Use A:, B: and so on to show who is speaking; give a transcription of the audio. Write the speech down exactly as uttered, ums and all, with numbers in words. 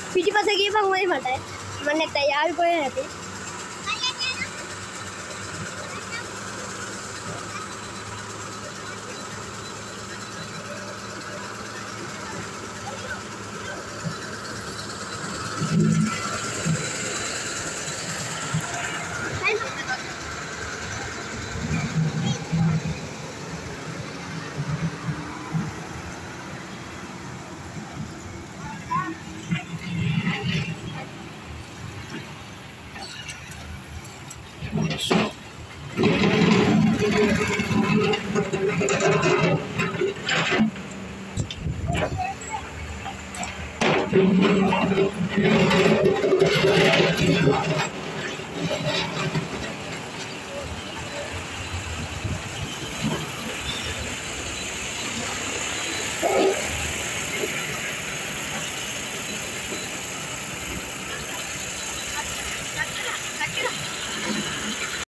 A: पिटी पास की भाग मध्ये फाटा है मन लगता है यार कोई नहीं थी
B: Thank you.